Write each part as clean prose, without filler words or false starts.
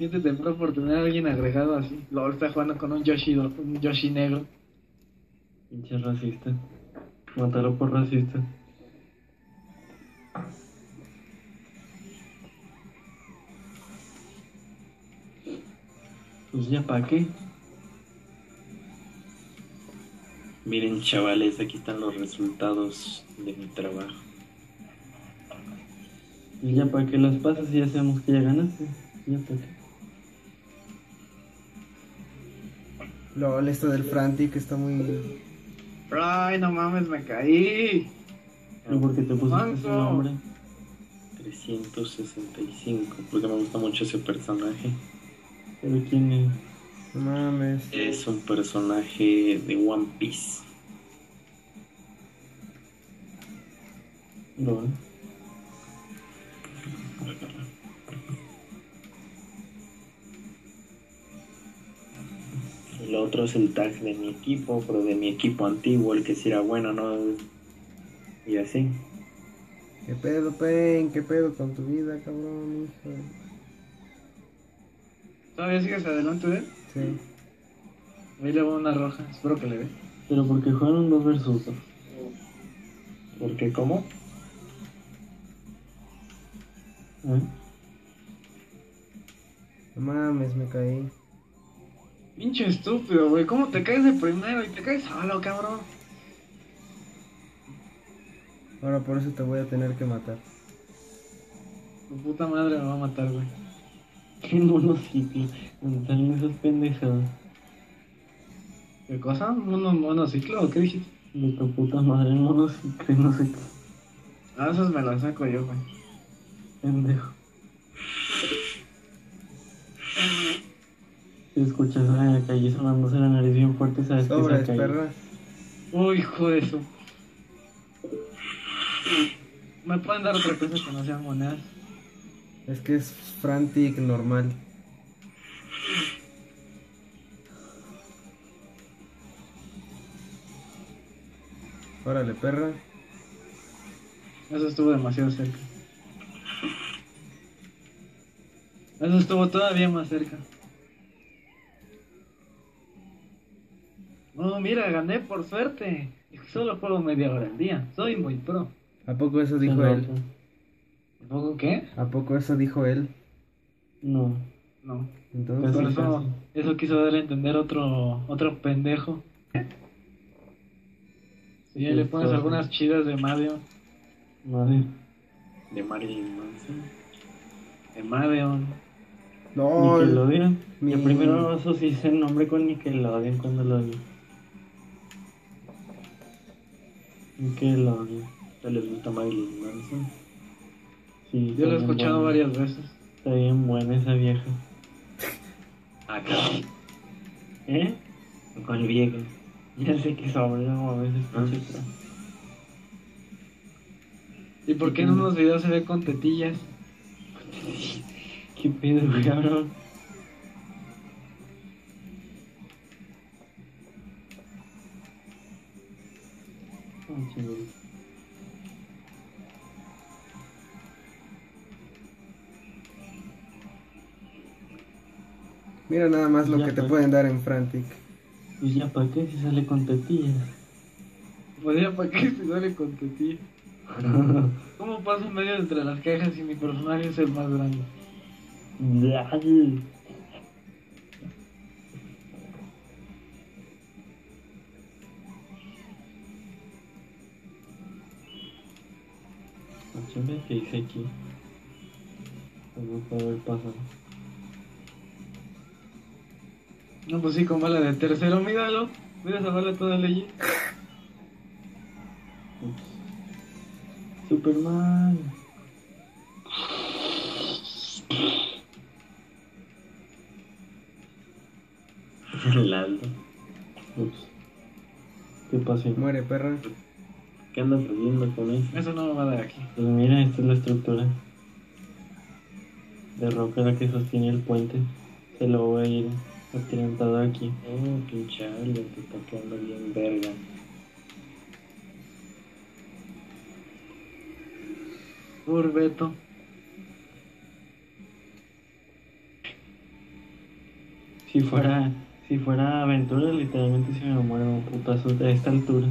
Siéntete pro por tener a alguien agregado así. LOL está jugando con un Yoshi negro. Pinche racista. Mátalo por racista. Pues ya pa' qué. Miren chavales, aquí están los resultados de mi trabajo. Y ya para que las pasas y ya sabemos que ya ganaste. Ya para qué. LOL, esto del Frantic está muy... Ay, no mames, me caí. ¿Y por qué te pusiste ese Manco. nombre? 365, porque me gusta mucho ese personaje. ¿Pero quién es? No mames. Es un personaje de One Piece. ¿No? El otro es el tag de mi equipo, pero de mi equipo antiguo, el que sí era bueno, ¿no? Y así. ¿Qué pedo, Pen? ¿Qué pedo con tu vida, cabrón, hijo? ¿Todavía sigues adelante de él? Sí. Ahí le voy una roja, espero que le dé. Pero porque jugaron 2 versus 2. ¿Por qué? ¿Cómo? ¿Eh? No mames, me caí. Pinche estúpido, güey. ¿Cómo te caes de primero y te caes solo, cabrón? Ahora por eso te voy a tener que matar. Tu puta madre me va a matar, güey. ¿Qué monociclo? ¿Dónde salen esas pendejadas? ¿Qué cosa? ¿Un monociclo o qué dijiste? De tu puta madre, el monociclo, no sé qué. Ah, esas me las saco yo, güey. Pendejo. Si escuchas a la calle sonándose la nariz bien fuerte, sabes que se Sobres, ha caído. perra. Uy, hijo de eso. ¿Me pueden dar otra cosa que no sean monedas? Es que es Frantic normal. Órale, perra. Eso estuvo demasiado cerca. Eso estuvo todavía más cerca. Oh, mira, gané por suerte. Y solo juego media hora al día. Soy muy pro. ¿A poco eso Se dijo él? nota. ¿Un poco qué? ¿A poco eso dijo él? No, No. Entonces, Por casi, eso, casi. eso quiso dar a entender otro pendejo. Si ya le pones Chistoso. algunas chidas de Mario. Madre. De Marilyn Manson. De Mario. LOL. Nickelodeon. Mi... Yo primero asocié el nombre con Nickelodeon cuando lo vi. Nickelodeon. ¿Te les gusta Marilyn Manson? Sí, Yo está lo he bien escuchado buena. varias veces. Está bien buena esa vieja. Acá. ¿Eh? ¿Cuál vieja? Ya sé que sobre no a veces escucho otra. ¿Y por qué en unos videos se ve con tetillas? ¿Qué pedo, cabrón? Ay, chingadito. Mira nada más lo Ya, que te pues. pueden dar en Frantic. Pues ya, ¿para qué si sale con tetillas? Pues ya, ¿para qué se sale con tetillas? ¿Cómo paso medio entre las cajas y mi personaje es el más grande? Ya. Chinga, ¿qué dice aquí? No puedo ver pasar. No, pues sí, con bala de tercero, míralo. Mira esa bala toda ley. Superman. El Aldo. Ups. ¿Qué pasó? Muere, perra. ¿Qué andas haciendo con eso? Eso no me va a dar aquí. Pues mira, esta es la estructura de roca la que sostiene el puente. Se lo voy a ir atirantado aquí. Oh, pinche Aldo, te está quedando bien verga. Urbeto. Si fuera aventura, literalmente se me muere un putazo de esta altura.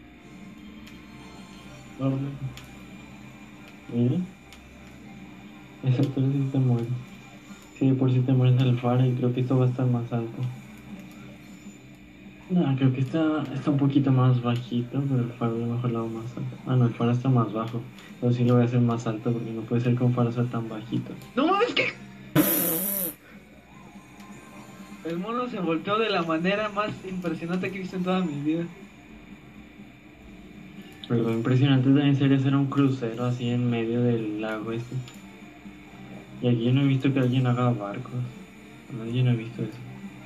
Doble. Mira, a esa altura sí te mueres. Sí, de por si te mueres al faro y creo que esto va a estar más alto. No, creo que está un poquito más bajito, pero el faro a lo mejor lo hago más alto. Ah, no, el faro está más bajo. Pero sí lo voy a hacer más alto porque no puede ser que un faro sea tan bajito. ¡No mames que! El mono se volteó de la manera más impresionante que he visto en toda mi vida. Pero lo impresionante también sería hacer un crucero así en medio del lago este. Y aquí yo no he visto que alguien haga barcos. Nadie no he visto eso.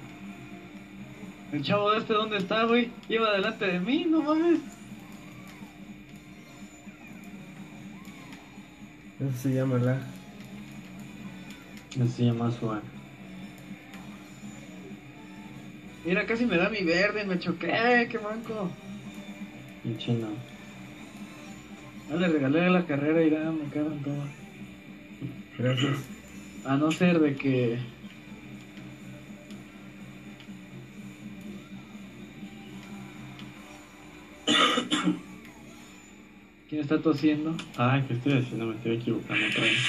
El chavo de este, ¿dónde está, güey? Iba delante de mí, no mames. Eso se llama lag. Eso se llama Swan. Mira, casi me da mi verde, me choqué, qué manco. Pinche no. No le regalé la carrera y ya me cagan todo. Gracias. A no ser de que... ¿Quién está tosiendo? Ah, ¿qué estoy haciendo? Me estoy equivocando otra vez.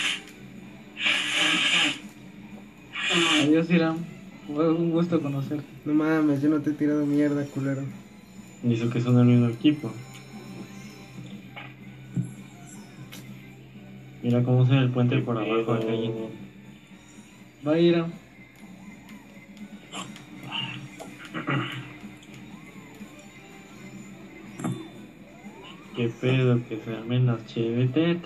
Adiós, Iram. Fue un gusto conocerte. No mames, yo no te he tirado mierda, culero. Y eso que son del mismo equipo. Mira cómo se ve el puente por abajo acá allí. Va, Iram. Qué pedo que se armen las chévetes.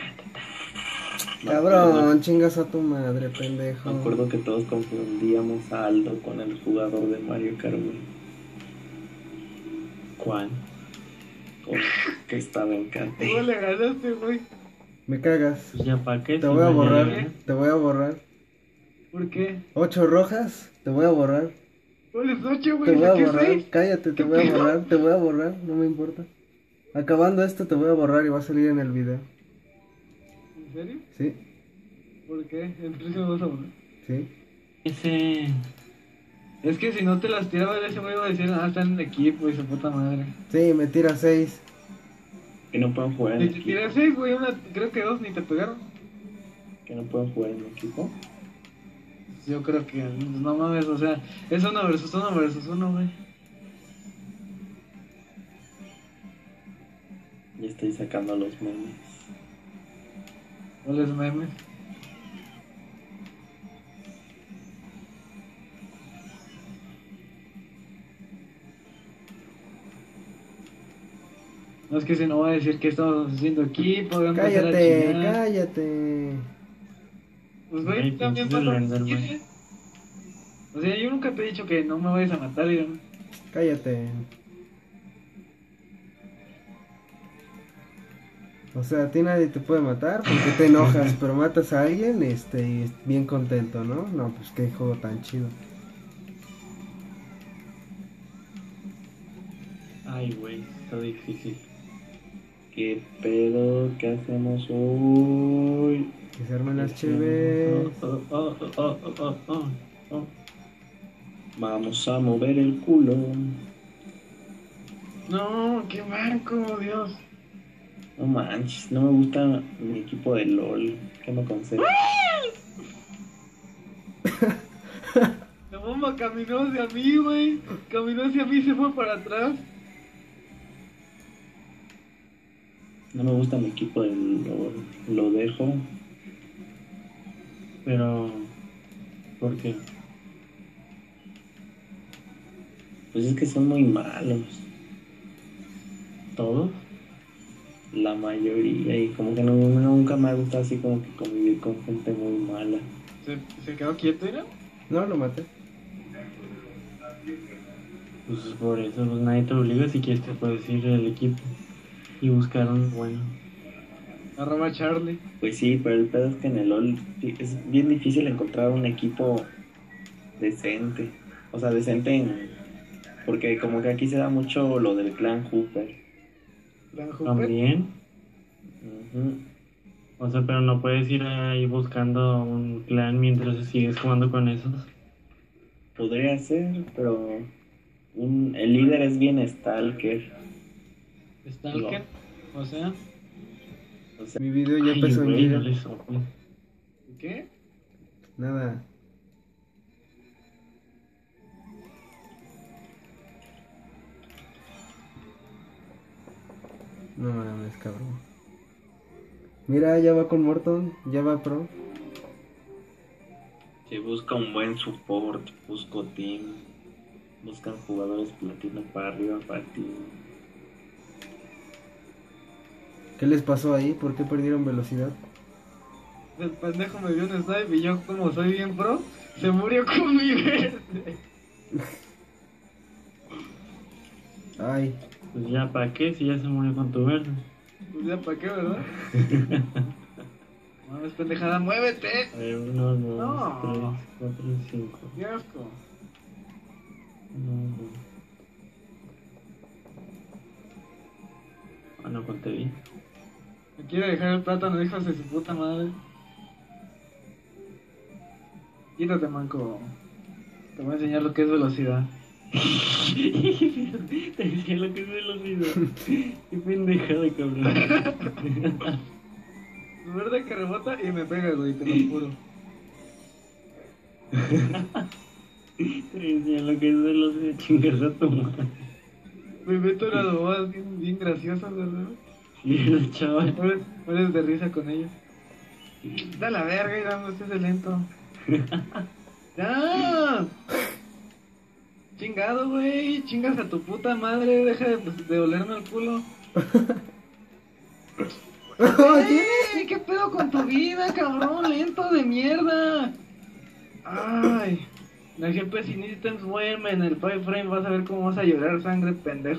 Cabrón, chingas a tu madre, Me pendejo. acuerdo que todos confundíamos a Aldo con el jugador de Mario Kart, güey, ¿Cuál? con que estaba en KT. ¿Cómo le ganaste, güey? Me cagas. Pues ya pa' qué. Te si voy a no, ya borrar, le gané. te voy a borrar. ¿Por qué? 8 rojas, te voy a borrar. ¿Cuál es noche, Te güey? voy a ¿Saqué borrar, 6? cállate, te ¿Qué voy a pedo? borrar, te voy a borrar, no me importa. Acabando esto te voy a borrar y va a salir en el video. ¿En serio? ¿Sí? ¿Por qué? ¿En serio me vas a borrar? ¿Sí? Ese. Es que si no te las tiraba, ese güey iba a decir, ah, están en equipo y su puta madre. Sí, me tira 6. Que no pueden jugar en Si te equipo. tiré 6, güey, creo que 2 ni te pegaron. Que no pueden jugar en equipo. Yo creo que, no mames, o sea, es 1 versus 1 versus 1, güey. Ya estoy sacando los memes. ¿Cuáles memes? No es que si no va a decir que estamos haciendo equipo, voy a empezar a Cállate, chingar. cállate. Pues güey, Ay, tú también pinches pasa. Slenderman. O sea, yo nunca te he dicho que no me vayas a matar, Irán. Cállate. O sea, a ti nadie te puede matar porque te enojas, pero matas a alguien y bien contento, ¿no? No, pues qué juego tan chido. Ay, güey, está difícil. ¿Qué pedo? ¿Qué hacemos hoy? Que se armen las chéves. Oh. Vamos a mover el culo. No, qué marco, Dios. No manches, no me gusta mi equipo de LOL. ¿Qué me aconsejas? La bomba caminó hacia mí, güey. Caminó hacia mí y se fue para atrás. No me gusta mi equipo de LOL. Lo dejo. Pero. ¿Por qué? Pues es que son muy malos. ¿Todos? La mayoría. Y como que nunca me ha gustado así como que convivir con gente muy mala. ¿Se quedó quieto, Irán? No, lo maté. Pues por eso, pues nadie te obliga. Si quieres, te puedes ir el equipo y buscar un bueno. Arroba Charlie. Pues sí, pero el pedo es que en el LOL es bien difícil encontrar un equipo decente. O sea, decente en... Porque como que aquí se da mucho lo del clan Hooper. ¿La Jupe? También. Ujú. O sea, pero no puedes ir ahí buscando un clan mientras sigues jugando con esos. Podría ser, pero el líder es bien Stalker. Stalker, o sea, O sea, Mi video ya Ay, empezó en güey, giga. no le soples. ¿qué? Nada. No mames, cabrón. Mira, ya va con Morton, ya va pro. si busca un buen support, busco team, buscan jugadores platino para arriba para ti. ¿Qué les pasó ahí? ¿Por qué perdieron velocidad? El pendejo me dio un snipe y yo, como soy bien pro, se murió con mi verde. Ay, Pues ya, ¿para qué? Si ya se murió con tu verde. Pues ya, ¿para qué, verdad? Mames, pendejada, muévete. A ver, 1, 2, No. 3, 4, 5. Qué asco. Ah, no conté bien. Me quiere dejar el plátano, hijos de su puta madre. Quítate, manco. Te voy a enseñar lo que es velocidad. Te decía lo que es velocidad. Qué pendejada, cabrón. Su verde que rebota y me pega, güey, te lo juro. Te decía lo que es velocidad. Chingas a tu madre. Me meto unas bobadas bien graciosas, ¿verdad? Y el chaval. Mueres de risa con ellos. Da la verga y dame usted lento. ¡Ya! Chingado, güey. Chingas a tu puta madre. Deja de olerme el culo. ¡Ey! ¿Qué pedo con tu vida, cabrón? Lento de mierda. Ay. La gente, si necesitas duerme en el 5 frame, vas a ver cómo vas a llorar sangre, pendejo.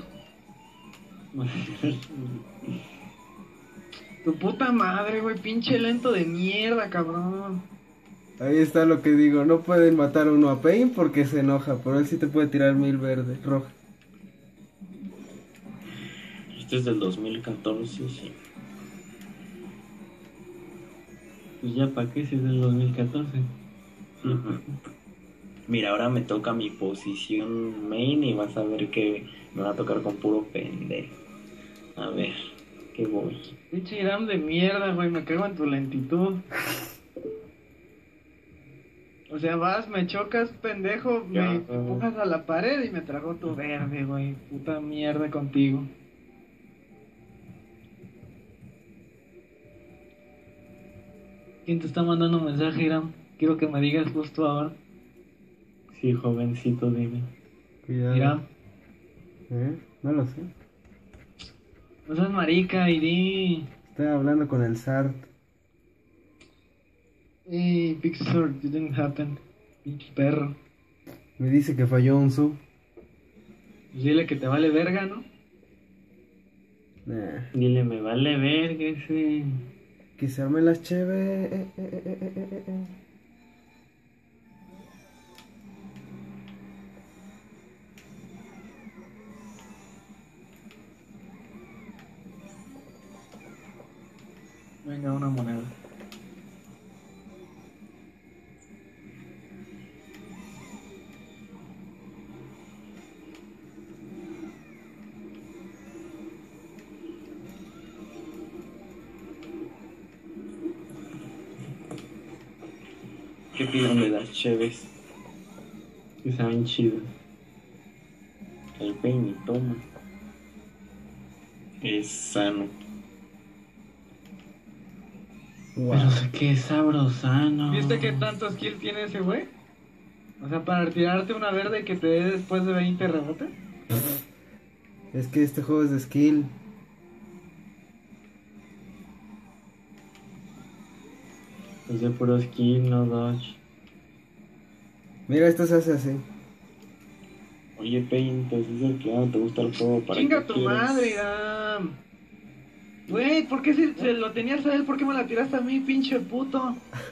Tu puta madre, güey. Pinche lento de mierda, cabrón. ahí está lo que digo. No pueden matar a uno a Pain porque se enoja, pero él sí te puede tirar 1000 verde, roja. Este es del 2014, sí. Pues ya, ¿para qué? Si es del 2014. Ujú. Mira, ahora me toca mi posición main y vas a ver que me va a tocar con puro pendejo. A ver, ¿qué voy? Pinche Iram de mierda, güey. Me cago en tu lentitud. O sea, vas, me chocas, pendejo, Ya. me empujas a la pared y me trago tu verde, güey. Puta mierda contigo. ¿Quién te está mandando un mensaje, Iram? Quiero que me digas justo ahora. Sí, jovencito, dime. Cuidado. Iram, No lo sé. no seas marica, Iri. Estoy hablando con el Sart. Hey, Pixar, didn't happen. Pinche perro. Me dice que falló un sub. Pues dile que te vale verga, ¿no? Nah. Dile, me vale verga ese. Que se armen las cheves. Venga, una moneda. ¿Qué pidan de las cheves? Que saben chido. El peine, toma. Es sano. Wow. Pero qué sabrosano. ¿Viste qué tanto skill tiene ese güey? O sea, para tirarte una verde y que te dé después de 20 rebotes. Es que este juego es de skill. Es de puro skill, no dodge. Mira, esto se hace así. Oye, Pain, pues dices que ya no te gusta el juego para Chinga qué tu quieres? madre, Iram. Güey, ¿por qué se lo tenías a él? ¿Por qué me la tiraste a mí, pinche puto?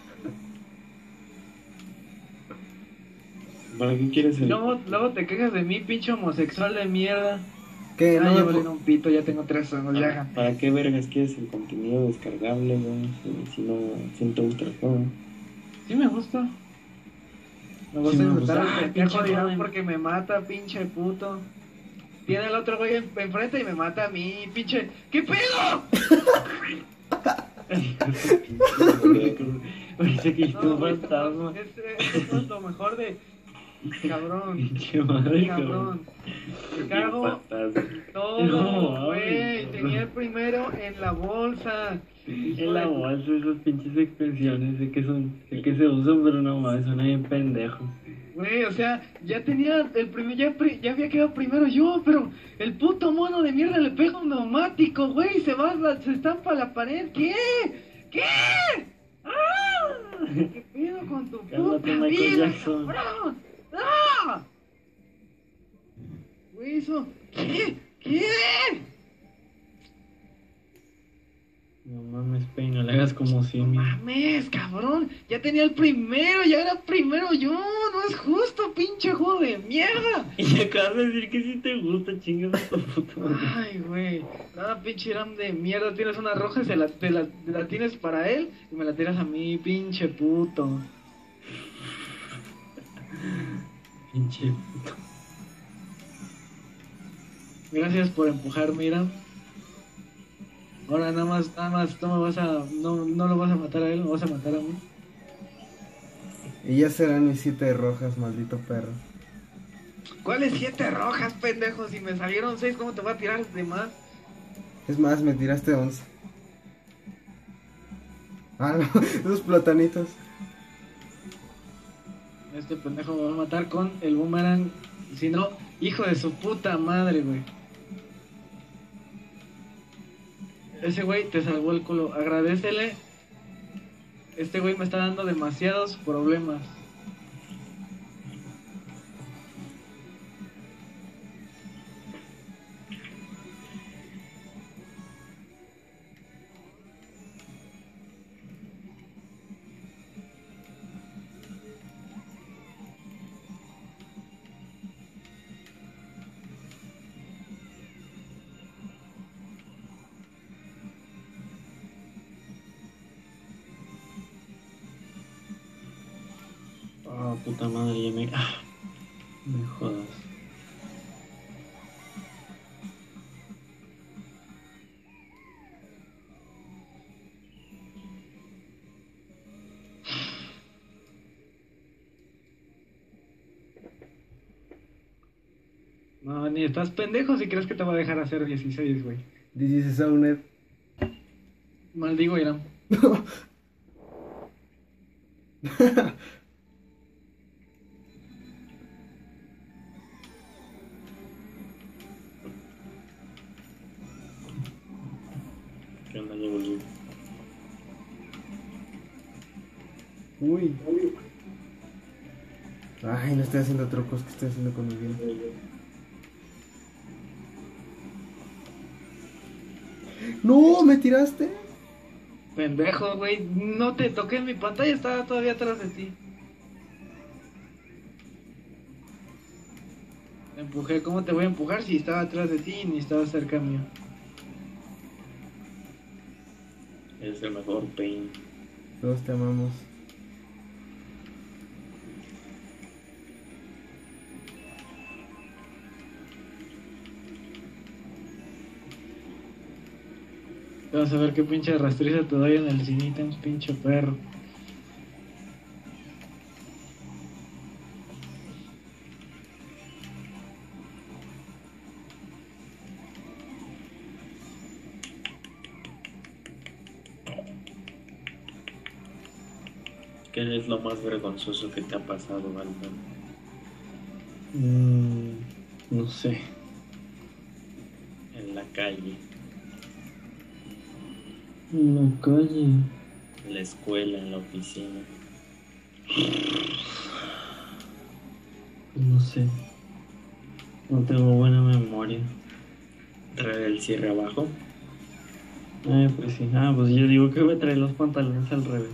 ¿Para qué quieres el...? Luego te quejas de mí, pinche homosexual de mierda. ¿Qué? Ah, No ya me valí pu- un pito, ya tengo 3 años, ya. ¿Para qué vergas quieres el contenido descargable, güey? Si no te gusta el juego. Sí me gusta. Me gusta Sí, me insultar gusta. al pendejo, Pinche dirán, joven. porque me mata, pinche puto. Tiene el otro güey enfrente y me mata a mí, pinche. ¿Qué pedo? Parece que es No, un güey, fantasma. esto es lo mejor de. Cabrón. Pinche madre, Cabrón. Me cago Fantasma. todo, No, güey. no. Tenía el primero en la bolsa. En la bolsa esas pinches expresiones de que se usan, pero no mames, suena bien pendejo. Güey, o sea, ya tenía el primer, ya había quedado primero yo, pero el puto mono de mierda le pega un neumático, güey, se estampa a la pared, ¿qué? ¿Qué? ¡Ah! ¿Qué pedo con tu Cálmate, puta Michael vida, Jackson. cabrón? ¡Ah! Güey, eso, ¿qué? ¿Qué? No mames, Pei, no le hagas como simio. Mames, cabrón, ya tenía el primero, ya era primero yo, no es justo, pinche juego de mierda. Y acabas de decir que si te gusta, chingas a tu puta madre. Ay, güey, nada, pinche Iram de mierda, tienes una roja y la tienes para él y me la tiras a mí, pinche puto. Pinche puto. Gracias por empujarme, Iram. Ahora nada más, no lo vas a matar a él, lo vas a matar a mí. Y ya serán mis 7 rojas, maldito perro. ¿Cuáles 7 rojas, pendejo? Si me salieron 6, ¿cómo te voy a tirar de más? Es más, me tiraste 11. Ah, no, esos platanitos. Este pendejo me va a matar con el boomerang. Si no, hijo de su puta madre, güey. Ese güey te salvó el culo. Agradécele. Este güey me está dando demasiados problemas. Ah, puta madre, ya me. Ah, me jodas. No, ni estás pendejo si crees que te va a dejar hacer 16, güey. This is a Saunet. Maldigo, Irán. ¿Qué onda, ya volví? Uy. Ay, no estoy haciendo trucos, que estoy haciendo con mi bien. No, me tiraste. Pendejo, güey. No te toqué en mi pantalla, estaba todavía atrás de ti. Te empujé, ¿cómo te voy a empujar si estaba atrás de ti y ni estaba cerca mío? Es el mejor Pain. Todos te amamos. Vas a ver qué pinche rastriza te doy en el cinita, pinche perro. ¿Qué es lo más vergonzoso que te ha pasado, Valdan? No sé. En la calle, En la calle. en la escuela, en la oficina. No sé. No tengo buena memoria. ¿Traer el cierre abajo? Pues sí. Pues yo digo que voy a traer los pantalones al revés.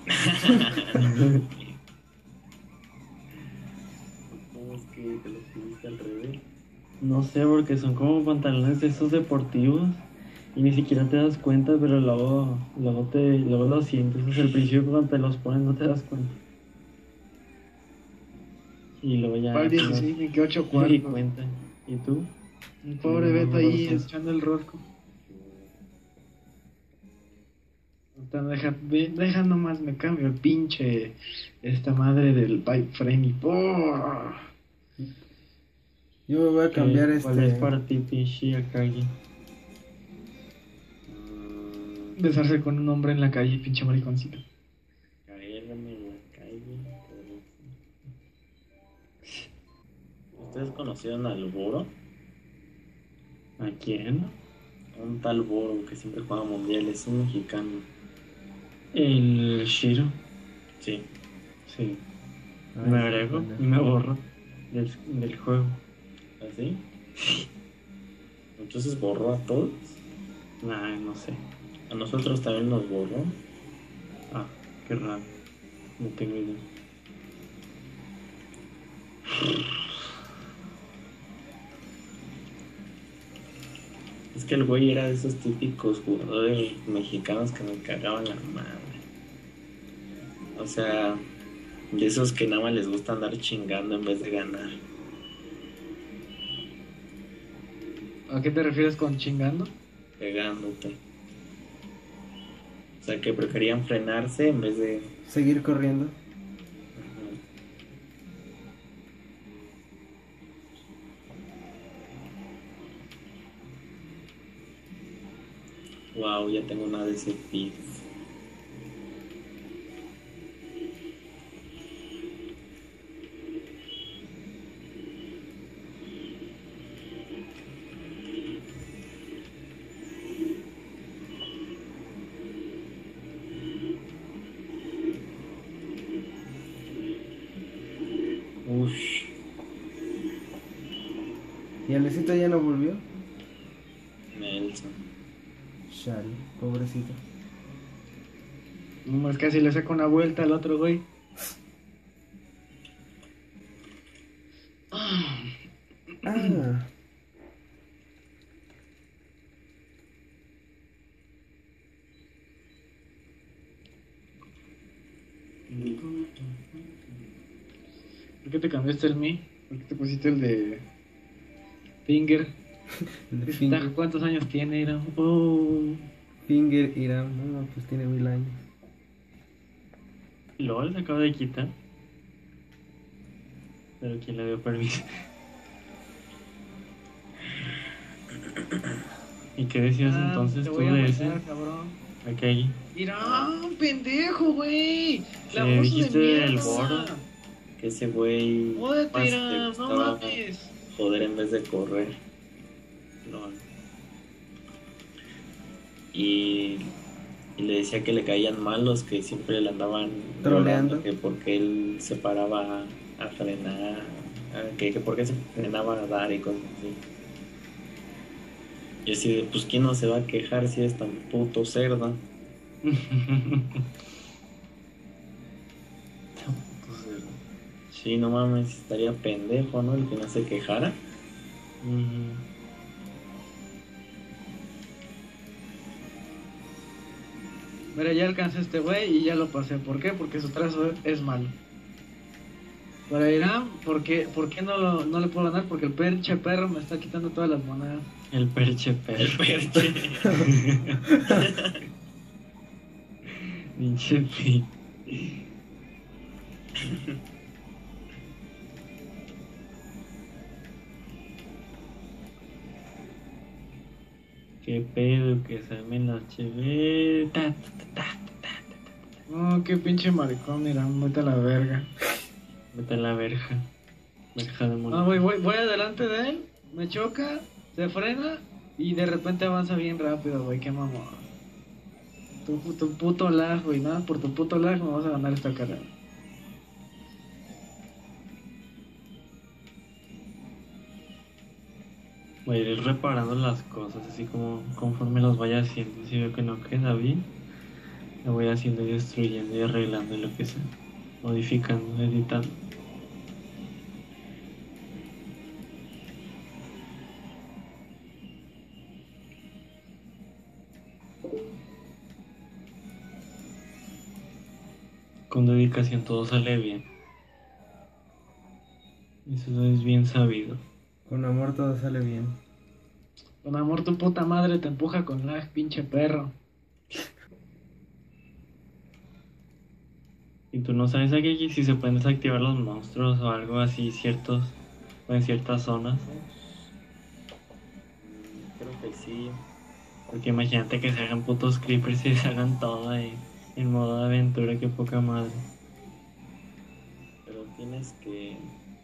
¿Cómo es que te los pusiste al revés? No sé, porque son como pantalones de esos deportivos y ni siquiera te das cuenta, pero luego lo sientes. Desde el principio cuando te los pones no te das cuenta. Y luego ya. ¿Cuál 16? Ni que 8 No me di cuartos. cuenta. ¿Y tú? Un pobre No, Beto no, ahí no. echando el rosco. Deja nomás, me cambio el pinche. Esta madre del pipe frame y. ¡Oh! Yo me voy a cambiar ¿Cuál es para ti, pinche Akagi? Besarse con un hombre en la calle, pinche mariconcito. Caerme en la calle. ¿Ustedes conocieron al Boro? ¿A quién? Un tal Boro que siempre juega mundiales, un mexicano. ¿El Shiro? Sí. Sí. Ay, Me agrego y pendejo. me borro del juego. ¿Así? Entonces borró a todos. Nah, no sé. A nosotros también nos borró. Ah, qué raro. No tengo idea. Es que el güey era de esos típicos jugadores mexicanos que me cagaban la madre. O sea, de esos que nada más les gusta andar chingando en vez de ganar. ¿A qué te refieres con chingando? Pegándote. O sea, que preferían frenarse en vez de... Seguir corriendo. Wow, ya tengo una de ese pit. Ush. ¿Y Alecito ya no volvió? Nelson. Chale, pobrecito. No, es casi le saca una vuelta al otro güey. Ah, ¿Por qué te cambiaste el Mi? ¿Por qué te pusiste el de Finger? el de Finger, ¿Cuántos años tiene? Era? Oh. Finger Irán. No, pues tiene 1000 años. LOL se acaba de quitar. Pero ¿quién le dio permiso? ¿Y qué decías entonces te tú voy a de matar, ese? cabrón. Akagi. Mira, pendejo, güey. La ¿Qué voz dijiste de del mierda. Boro? Que ese güey Jódete, más le Irán, no gustaba mames. joder en vez de correr. LOL. Y le decía que le caían mal los que siempre le andaban Troleando. llorando, que porque él se paraba a frenar, que porque se frenaba a dar y cosas así. Y así de, pues quién no se va a quejar si es tan puto cerdo. Sí, no mames, estaría pendejo, ¿no? El que no se quejara. Mira, ya alcancé a este güey y ya lo pasé. ¿Por qué? Porque su trazo es malo. Para Irán, ¿por qué no le puedo ganar? Porque el perche perro me está quitando todas las monedas. El perche perro. El perche. Pinche pi. Qué pedo que se me la cheve. No, qué pinche maricón, Irán, vete a la verga. Vete a la verja. Verja de mono. No, voy adelante de él, me choca, se frena y de repente avanza bien rápido, güey, qué mamón. Tu puto lag, güey, nada, por tu puto lag me vas a ganar esta carrera. Voy a ir reparando las cosas, así como conforme las vaya haciendo. Si veo que no queda bien, lo voy haciendo y destruyendo y arreglando y lo que sea. Modificando, editando. Con dedicación todo sale bien. Eso es bien sabido. Con amor todo sale bien. Con amor tu puta madre te empuja con lag, pinche perro. Y tú no sabes aquí si se pueden desactivar los monstruos o algo así ciertos o en ciertas zonas. Creo que sí. Porque imagínate que se hagan putos creepers y se hagan todo ahí en modo de aventura, que poca madre. Pero tienes que...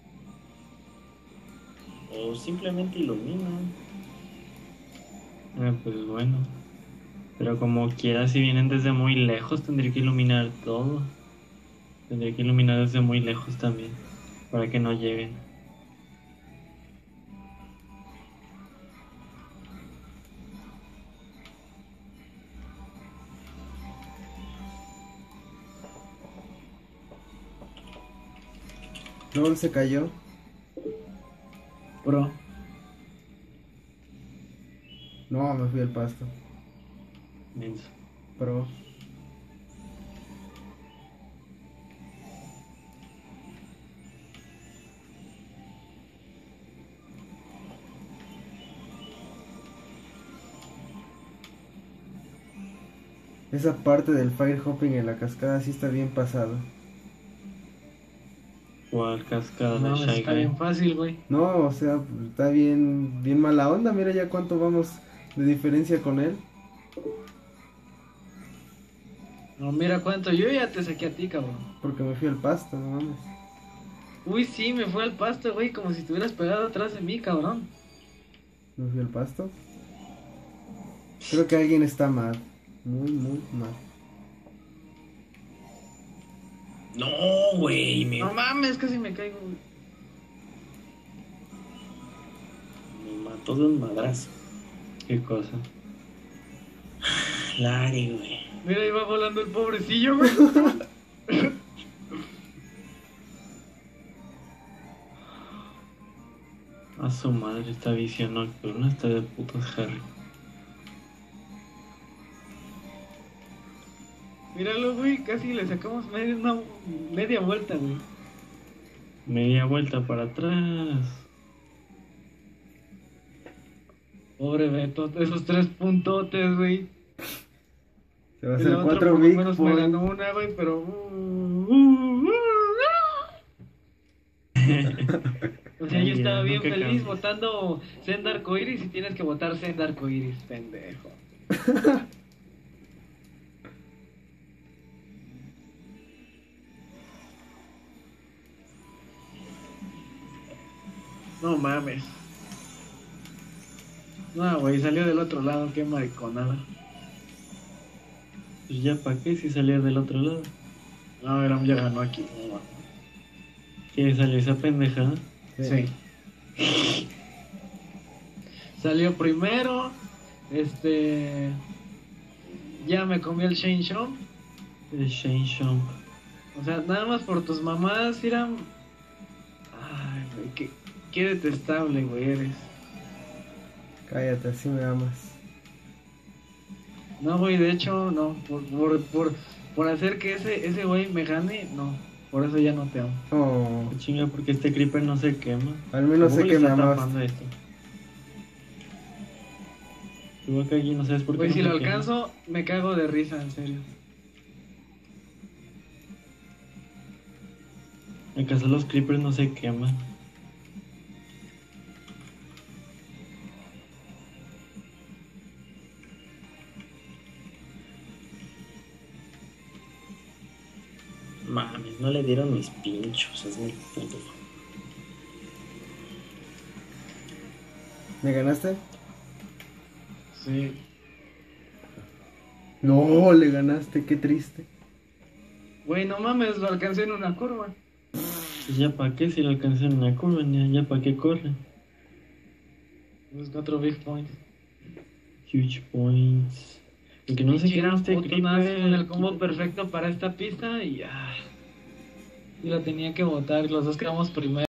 O simplemente ilumina. Pues bueno. Pero como quiera, si vienen desde muy lejos, tendría que iluminar todo. Tendría que iluminar desde muy lejos también, para que no lleguen. LOL se cayó. Bro. No, me fui al pasto. Menso. Pro. Esa parte del fire hopping en la cascada sí está bien pasada. ¿Cuál cascada No, de está Shy bien Guy? fácil, güey. No, o sea, está bien, bien mala onda. Mira ya cuánto vamos de diferencia con él. No, mira cuánto. Yo ya te saqué a ti, cabrón. Porque me fui al pasto, no mames. Uy, sí, me fue al pasto, güey. Como si estuvieras pegado atrás de mí, cabrón. Me fui al pasto. Creo que alguien está mal. Muy, muy mal. No, güey, No mames, casi me caigo, güey. Me mató de un madrazo. qué cosa. Lari, güey. Mira, iba volando el pobrecillo, güey. A su madre, esta visión nocturna está de putos Harry. Míralo, güey. Casi le sacamos media vuelta, güey. Media vuelta para atrás. Pobre Beto, esos 3 puntotes, güey. Se va a El hacer otro 4 por lo big menos me points. ganó una, güey, pero... O sea, yo estaba bien Nunca feliz cambies. votando Senda Arcoiris y tienes que votar Senda Arcoiris, pendejo. No mames. No, güey, salió del otro lado, qué mariconada. Pues ya para qué si salía del otro lado. No, Eram ya ganó aquí. No, mames. ¿Qué salió esa pendeja? Sí. Salió primero. Ya me comí el Shane Shomp. El Shane Shomp. O sea, nada más por tus mamás, Iram. Ay, güey, qué detestable, güey, eres. Cállate, así me amas. No, güey, de hecho, no. Por hacer que ese güey me gane, no. Por eso ya no te amo. Oh, Chinga, porque este creeper no se quema. al menos sé ¿Cómo le que me está amas. tapando esto? Tú acá aquí no sabes por qué. Güey, no si se lo quema. alcanzo, me cago de risa, en serio. ¿Acaso los creepers no se queman? Mames, no le dieron mis pinchos. Es mi puto. ¿Me ganaste? Sí. No, le ganaste, qué triste. Güey, no mames, lo alcancé en una curva. Pues ya para qué si lo alcanzan en una curva, ya para qué corre. Los 4 big points. Huge points. Porque no se quema este puto, nada, creeper. con el combo perfecto para esta pista y ya. Y la tenía que botar, los dos quedamos primero.